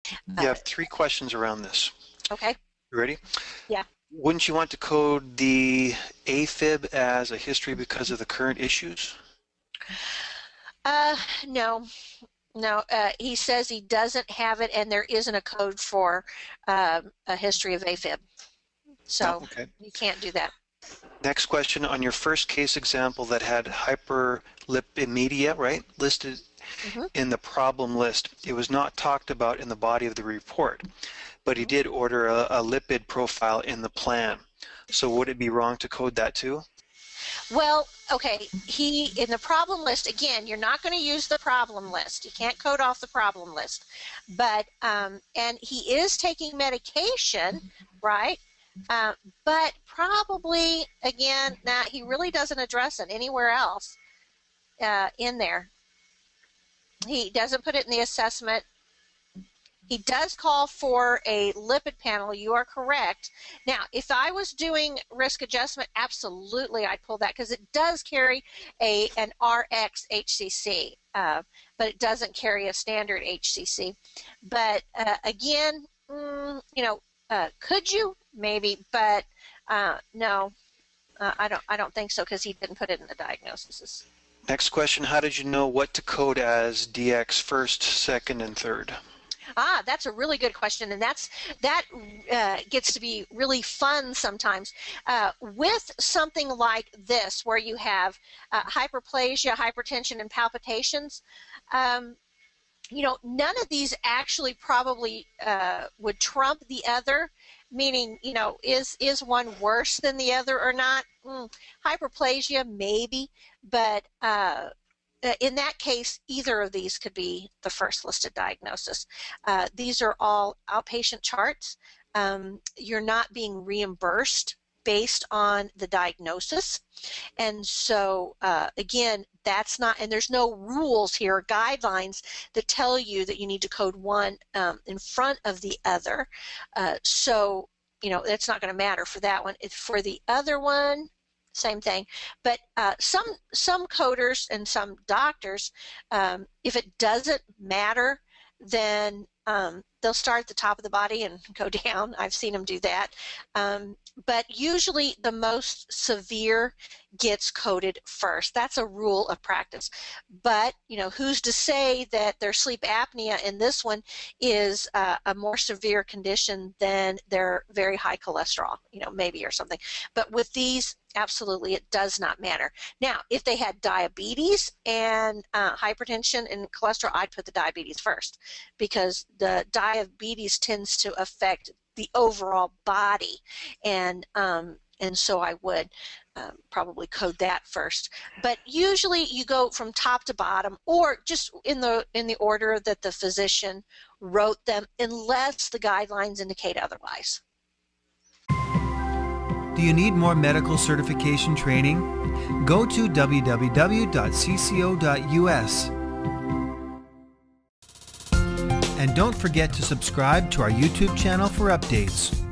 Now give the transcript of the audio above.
You have 3 questions around this. Okay. You ready? Yeah. Wouldn't you want to code the AFib as a history because of the current issues? No. No, he says he doesn't have it, and there isn't a code for a history of AFib. So okay. You can't do that. Next question, on your first case example that had hyperlipidemia, right, listed in the problem list, it was not talked about in the body of the report, but he did order a lipid profile in the plan. So would it be wrong to code that too? Well, okay, in the problem list, again, you're not going to use the problem list. You can't code off the problem list. But, and he is taking medication, right? But probably, again, now he really doesn't address it anywhere else in there. He doesn't put it in the assessment. He does call for a lipid panel. You are correct. Now, if I was doing risk adjustment, absolutely I'd pull that because it does carry an RxHCC, but it doesn't carry a standard HCC. But again, you know, could you? Maybe, but no, I don't think so because he didn't put it in the diagnoses. Next question, how did you know what to code as DX first, second, and third? That's a really good question, and that gets to be really fun sometimes. With something like this, where you have hyperplasia, hypertension, and palpitations, you know, none of these actually probably would trump the other, meaning, you know, is one worse than the other or not? Hyperplasia, maybe, but in that case, either of these could be the first listed diagnosis. These are all outpatient charts. You're not being reimbursed based on the diagnosis. And so, again, that's not, and there's no rules here, guidelines that tell you that you need to code one in front of the other. So, you know, it's not going to matter for that one. It's for the other one, same thing. But some coders and some doctors, if it doesn't matter, then they'll start at the top of the body and go down. I've seen them do that. But usually the most severe gets coded first. That's a rule of practice. But, you know, who's to say that their sleep apnea in this one is a more severe condition than their very high cholesterol, you know, maybe, or something. But with these, absolutely, it does not matter. Now, if they had diabetes and hypertension and cholesterol, I'd put the diabetes first, because the diabetes tends to affect the overall body, and so I would probably code that first. But usually you go from top to bottom, or just in the order that the physician wrote them, unless the guidelines indicate otherwise. Do you need more medical certification training? Go to www.cco.us. And don't forget to subscribe to our YouTube channel for updates.